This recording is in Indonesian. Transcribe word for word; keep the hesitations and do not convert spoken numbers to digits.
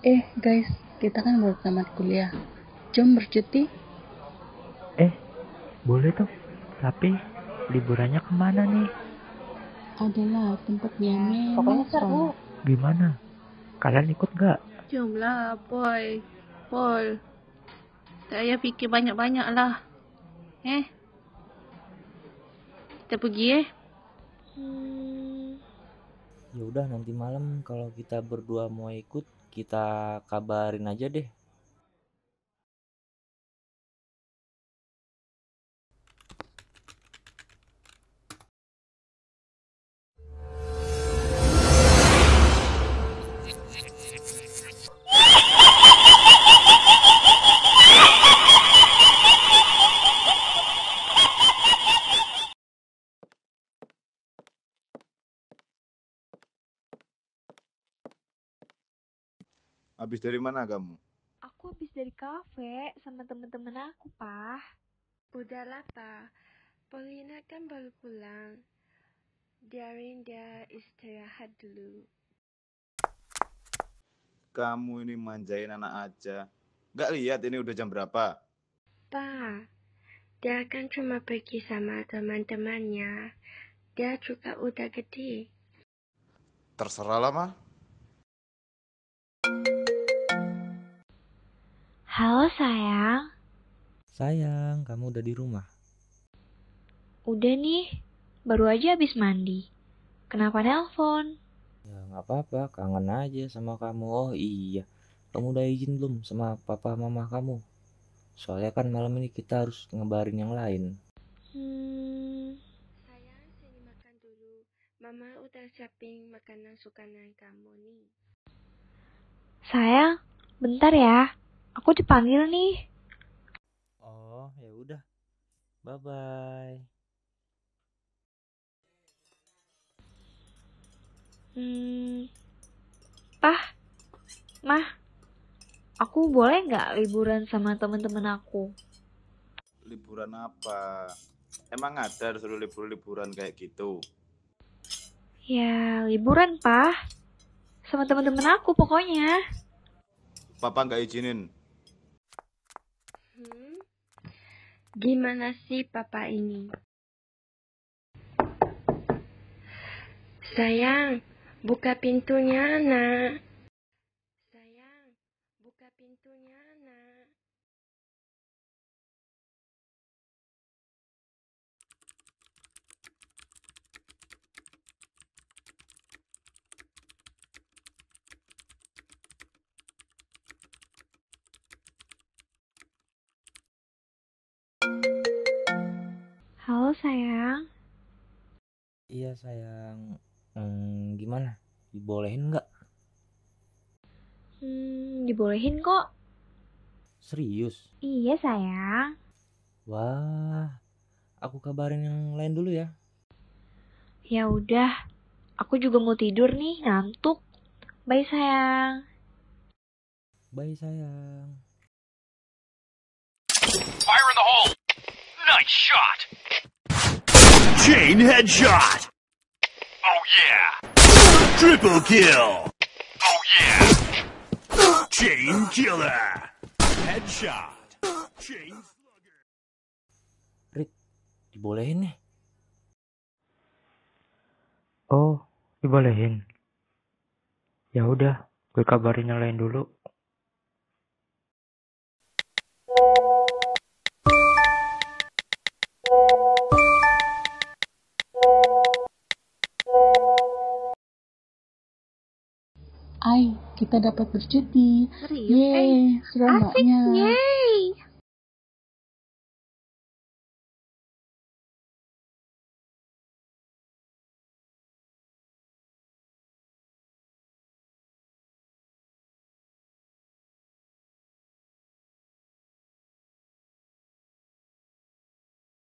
Eh guys, kita kan baru tamat kuliah. Jom bercuti. Eh, boleh tuh. Tapi liburannya kemana nih? Adalah tempat yang memang Pokoknya seru. Gimana? Kalian ikut gak? Jomlah, Boy. Pol. Saya fikir banyak-banyak lah. Eh? Kita pergi eh? Hmm. Ya udah nanti malam kalau kita berdua mau ikut, kita kabarin aja deh. Habis dari mana kamu? Aku habis dari kafe sama temen-temen aku, Pak. Udahlah, Pak. Paulina kan baru pulang. Biarin dia istirahat dulu. Kamu ini manjain anak aja. Gak lihat ini udah jam berapa? Pak, dia kan cuma pergi sama teman-temannya. Dia juga udah gede. Terserah lah, mah. Halo, sayang. Sayang, kamu udah di rumah? Udah nih, baru aja habis mandi. Kenapa nelpon? Ya nggak apa-apa, kangen aja sama kamu. Oh iya, kamu udah izin belum sama papa mama kamu? Soalnya kan malam ini kita harus ngebarin yang lain. Hmm, Sayang, sini makan dulu. Mama udah siapin makanan sukanan kamu nih. sayang, bentar ya. Aku dipanggil nih. Oh, ya udah. Bye-bye. Hmm, Pah, Mah, aku boleh nggak liburan sama temen-temen aku? Liburan apa? Emang ada disuruh libur-liburan kayak gitu? Ya, liburan, Pah. Sama temen-temen aku pokoknya. Papa nggak izinin. Hmm? Gimana sih papa ini? Sayang, buka pintunya, nak. Sayang, buka pintunya, nak. Halo, sayang. Iya sayang. Hmm, gimana? Dibolehin nggak? Hmm, dibolehin kok. Serius? Iya, sayang. Wah, aku kabarin yang lain dulu ya. Ya udah, aku juga mau tidur nih, ngantuk. Bye, sayang. Bye sayang. Fire in the hole! Nice shot! Chain headshot! Oh yeah! Triple kill! Oh yeah! Chain killer! Headshot! Chain slugger! Rick, dibolehin nih. Oh, dibolehin. Ya udah, gue kabarin yang lain dulu. Ay, kita dapat bercuti. Serius? Yeay, Eh, serombaknya. asik, yeay.